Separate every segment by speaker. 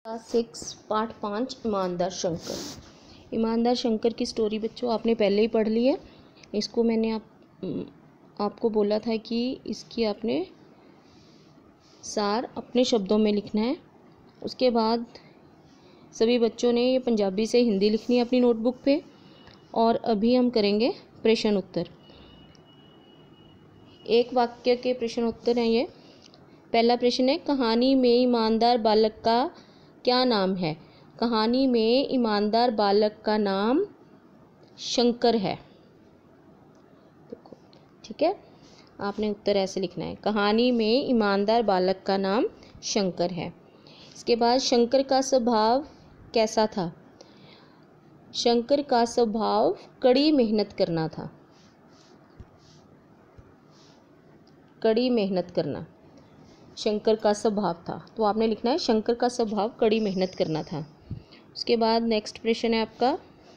Speaker 1: Class 6 part 5 ईमानदार शंकर। ईमानदार शंकर की स्टोरी बच्चों आपने पहले ही पढ़ ली है। इसको मैंने आपको बोला था कि इसकी आपने सार अपने शब्दों में लिखना है। उसके बाद सभी बच्चों ने ये पंजाबी से हिंदी लिखनी है अपनी नोटबुक पे। और अभी हम करेंगे प्रश्न उत्तर। एक वाक्य के प्रश्न उत्तर हैं ये। पहला प्रश्न है, कहानी में ईमानदार बालक का क्या नाम है? कहानी में ईमानदार बालक का नाम शंकर है। देखो, ठीक है, आपने उत्तर ऐसे लिखना है, कहानी में ईमानदार बालक का नाम शंकर है। इसके बाद शंकर का स्वभाव कैसा था? शंकर का स्वभाव कड़ी मेहनत करना था। कड़ी मेहनत करना शंकर का स्वभाव था, तो आपने लिखना है शंकर का स्वभाव कड़ी मेहनत करना था। उसके बाद नेक्स्ट प्रश्न है आपका,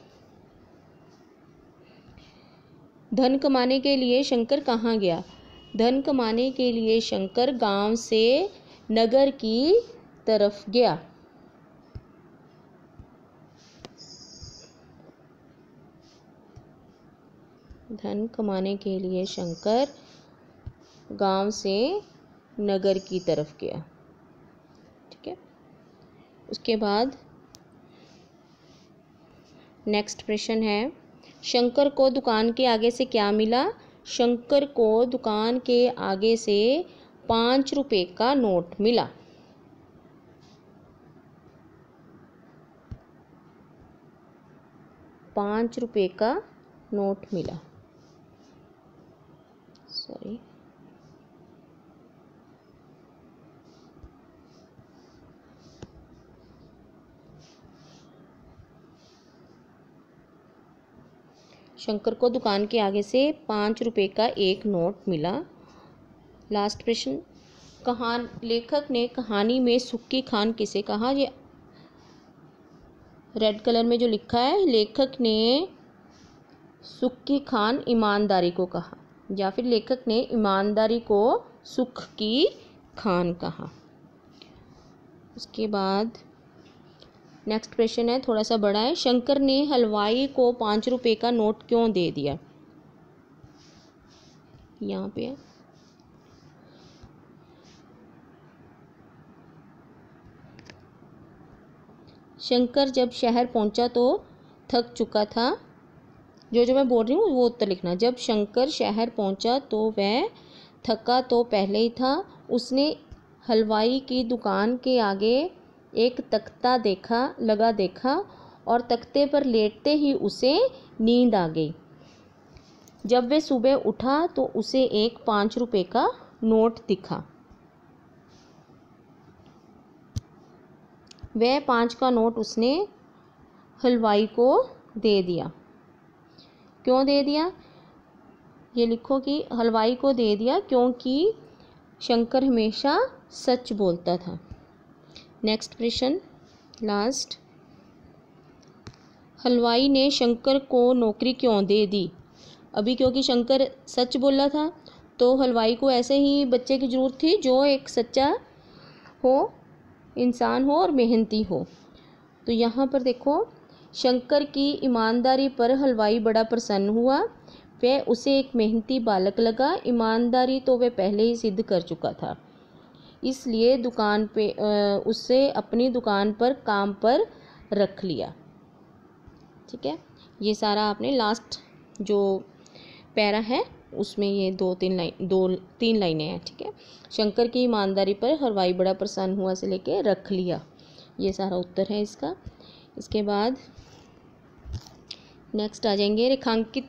Speaker 1: धन कमाने के लिए शंकर कहाँ गया? धन कमाने के लिए शंकर गांव से नगर की तरफ गया। धन कमाने के लिए शंकर गांव से नगर की तरफ गया। ठीक है, उसके बाद नेक्स्ट प्रश्न है, शंकर को दुकान के आगे से क्या मिला? शंकर को दुकान के आगे से 5 रुपए का नोट मिला। ₹5 का नोट मिला। सॉरी, शंकर को दुकान के आगे से 5 रुपए का एक नोट मिला। लास्ट प्रश्न, लेखक ने कहानी में सुक्की खान किसे कहा? ये रेड कलर में जो लिखा है, लेखक ने सुक्की खान ईमानदारी को कहा, या फिर लेखक ने ईमानदारी को सुख की खान कहा। उसके बाद नेक्स्ट प्रश्न है, थोड़ा सा बड़ा है, शंकर ने हलवाई को 5 रुपए का नोट क्यों दे दिया? यहाँ पे है, शंकर जब शहर पहुंचा तो थक चुका था। जो मैं बोल रही हूँ वो उत्तर लिखना। जब शंकर शहर पहुंचा तो वह थका तो पहले ही था। उसने हलवाई की दुकान के आगे एक तख्ता देखा और तख्ते पर लेटते ही उसे नींद आ गई। जब वह सुबह उठा तो उसे एक 5 रुपए का नोट दिखा। वह 5 का नोट उसने हलवाई को दे दिया। क्यों दे दिया? ये लिखो कि हलवाई को दे दिया क्योंकि शंकर हमेशा सच बोलता था। नेक्स्ट प्रश्न, लास्ट, हलवाई ने शंकर को नौकरी क्यों दे दी? अभी क्योंकि शंकर सच बोला था, तो हलवाई को ऐसे ही बच्चे की ज़रूरत थी जो एक सच्चा हो, इंसान हो और मेहनती हो। तो यहाँ पर देखो, शंकर की ईमानदारी पर हलवाई बड़ा प्रसन्न हुआ। वह उसे एक मेहनती बालक लगा। ईमानदारी तो वह पहले ही सिद्ध कर चुका था, इसलिए दुकान पे उससे अपनी दुकान पर काम पर रख लिया। ठीक है, ये सारा आपने लास्ट जो पैरा है उसमें ये 2-3 लाइनें हैं। ठीक है, शंकर की ईमानदारी पर हलवाई बड़ा प्रसन्न हुआ से लेके रख लिया, ये सारा उत्तर है इसका। इसके बाद नेक्स्ट आ जाएंगे, रेखांकित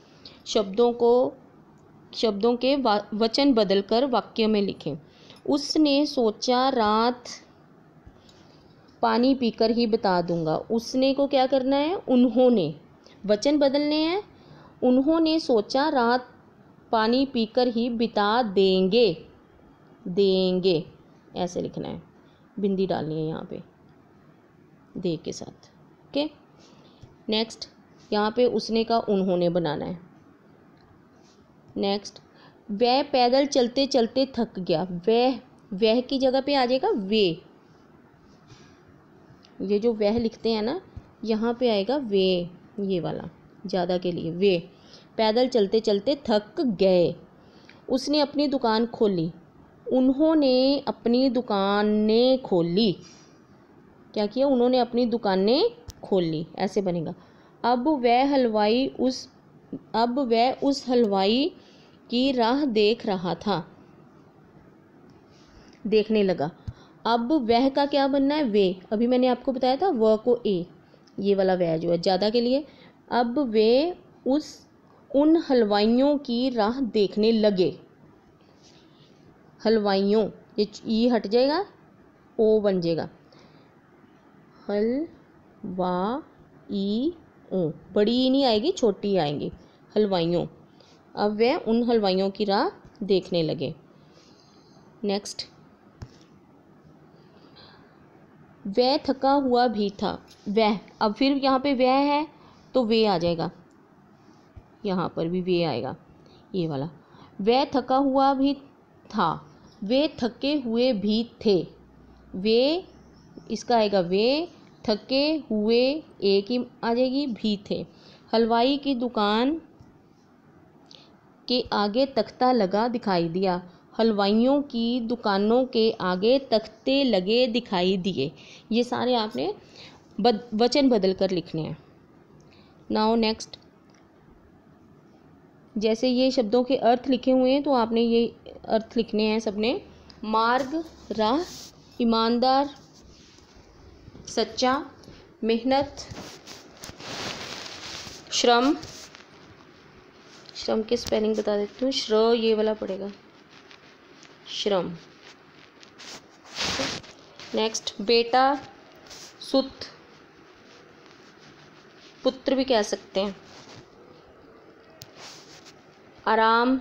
Speaker 1: शब्दों के वचन बदलकर वाक्य में लिखें। उसने सोचा रात पानी पीकर ही बता दूंगा। उसने को क्या करना है? उन्होंने, वचन बदलने हैं। उन्होंने सोचा रात पानी पीकर ही बिता देंगे। देंगे ऐसे लिखना है, बिंदी डालनी है यहाँ पे दे के साथ। ओके, नेक्स्ट यहाँ पे उसने का उन्होंने बनाना है। नेक्स्ट, वह पैदल चलते चलते थक गया। वह की जगह पे आ जाएगा वे। ये जो वह लिखते हैं ना, यहाँ पे आएगा वे, ये वाला ज़्यादा के लिए वे। पैदल चलते चलते थक गए। उसने अपनी दुकान खोली। उन्होंने अपनी दुकानें खोली। क्या किया? उन्होंने अपनी दुकानें खोली, ऐसे बनेगा। अब वह उस हलवाई की राह देख रहा था, देखने लगा। अब वह का क्या बनना है? वे। अभी मैंने आपको बताया था वह को ए, ये वाला वह जो है ज़्यादा के लिए। अब वे उन हलवाइयों की राह देखने लगे। हलवाइयों, ये हट जाएगा, ओ बन जाएगा। हलवाई ओ, बड़ी ई नहीं आएगी, छोटी आएंगी, हलवाइयों। अब वे उन हलवाइयों की राह देखने लगे। नेक्स्ट, वह थका हुआ भी था। वह, अब फिर यहाँ पे वह है तो वे आ जाएगा, यहाँ पर भी वे आएगा, ये वाला। वह थका हुआ भी था, वे थके हुए भी थे। वे, इसका आएगा वे, थके हुए एक ही आ जाएगी, भी थे। हलवाई की दुकान के आगे तख्ता लगा दिखाई दिया। हलवाइयों की दुकानों के आगे तख्ते लगे दिखाई दिए। ये सारे आपने वचन बदल कर लिखने हैं। नाउ नेक्स्ट, जैसे ये शब्दों के अर्थ लिखे हुए हैं तो आपने ये अर्थ लिखने हैं सबने। मार्ग, राह, ईमानदार, सच्चा, मेहनत, श्रम। श्रम के स्पेलिंग बता देती हूँ। श्र ये वाला पड़ेगा, श्रम। नेक्स्ट, बेटा, सुत, पुत्र भी कह सकते हैं। आराम,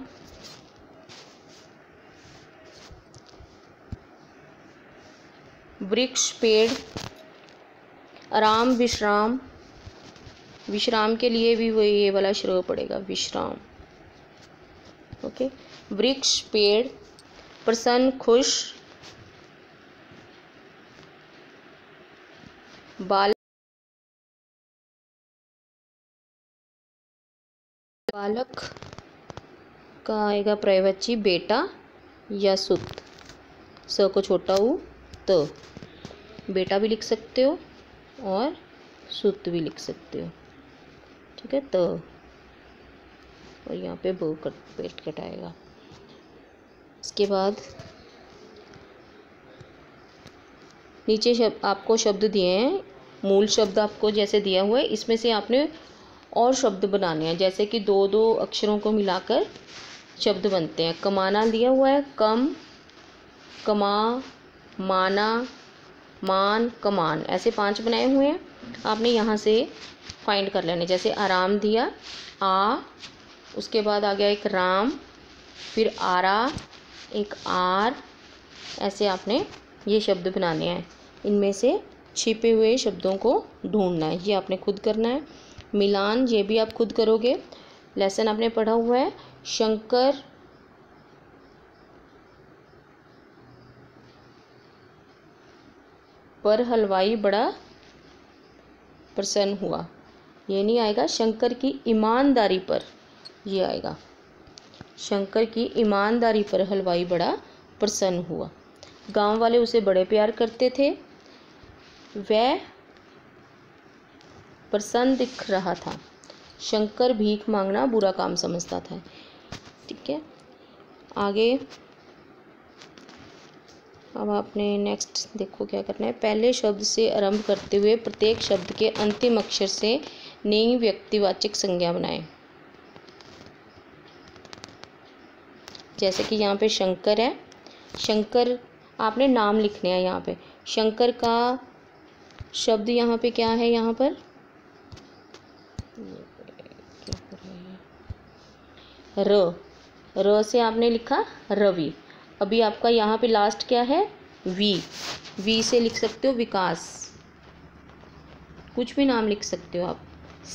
Speaker 1: वृक्ष, पेड़। आराम, विश्राम, विश्राम के लिए भी वो ये वाला श्र पड़ेगा, विश्राम। ओके। वृक्ष, पेड़। प्रसन्न, खुश। बालक का आएगा पर्यायवाची बेटा या सुत। स को छोटा ऊ त, बेटा भी लिख सकते हो और सुत भी लिख सकते हो, ठीक है। त और यहाँ पे ब पेट कटाएगा। इसके बाद नीचे आपको शब्द दिए हैं, मूल शब्द आपको जैसे दिया हुआ है, इसमें से आपने और शब्द बनाने हैं, जैसे कि दो दो अक्षरों को मिलाकर शब्द बनते हैं। कमाना दिया हुआ है, कम, कमा, माना, मान, कमान, ऐसे 5 बनाए हुए हैं। आपने यहाँ से फाइंड कर लेने। जैसे आराम दिया, आ, उसके बाद आ गया एक राम, फिर आरा, एक आर, ऐसे आपने ये शब्द बनाने हैं। इनमें से छिपे हुए शब्दों को ढूंढना है, ये आपने खुद करना है। मिलान, ये भी आप खुद करोगे। लेसन आपने पढ़ा हुआ है। शंकर, पर हलवाई बड़ा प्रसन्न हुआ, ये नहीं आएगा। शंकर की ईमानदारी पर, ये आएगा। शंकर की ईमानदारी पर हलवाई बड़ा प्रसन्न हुआ। गांव वाले उसे बड़े प्यार करते थे। वह प्रसन्न दिख रहा था। शंकर भीख मांगना बुरा काम समझता था, ठीक है। आगे अब आपने नेक्स्ट देखो क्या करना है। पहले शब्द से आरंभ करते हुए प्रत्येक शब्द के अंतिम अक्षर से नई व्यक्तिवाचक संज्ञा बनाएं। जैसे कि यहाँ पे शंकर है, शंकर आपने नाम लिखने हैं। यहाँ पे शंकर का शब्द यहाँ पे क्या है, यहाँ पर र, र से आपने लिखा रवि। अभी आपका यहाँ पे लास्ट क्या है, वी, वी से लिख सकते हो विकास, कुछ भी नाम लिख सकते हो आप।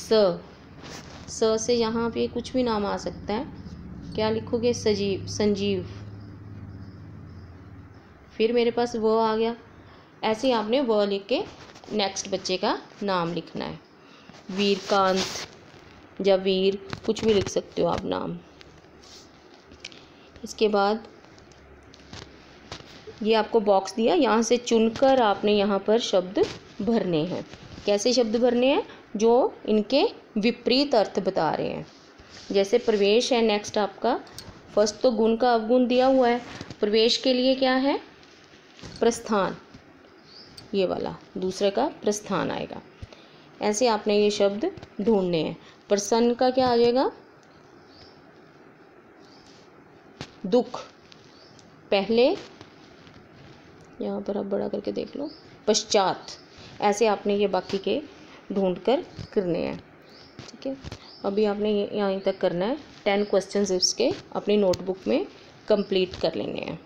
Speaker 1: स से यहाँ पे कुछ भी नाम आ सकता है, क्या लिखोगे, सजीव, संजीव। फिर मेरे पास वो आ गया, ऐसे ही आपने वो लिख के नेक्स्ट बच्चे का नाम लिखना है। वीरकांत या वीर, कुछ भी लिख सकते हो आप नाम। इसके बाद ये आपको बॉक्स दिया, यहाँ से चुनकर आपने यहाँ पर शब्द भरने हैं। कैसे शब्द भरने हैं? जो इनके विपरीत अर्थ बता रहे हैं। जैसे प्रवेश है नेक्स्ट आपका, फर्स्ट तो गुण का अवगुण दिया हुआ है, प्रवेश के लिए क्या है? प्रस्थान, ये वाला दूसरे का प्रस्थान आएगा। ऐसे आपने ये शब्द ढूंढने हैं। प्रसन्न का क्या आ जाएगा? दुख, पहले, यहाँ पर आप बड़ा करके देख लो, पश्चात। ऐसे आपने ये बाकी के ढूंढ कर करने हैं। ठीक है, अभी आपने यहाँ तक करना है। 10 क्वेश्चंस इसके अपनी नोटबुक में कंप्लीट कर लेने हैं।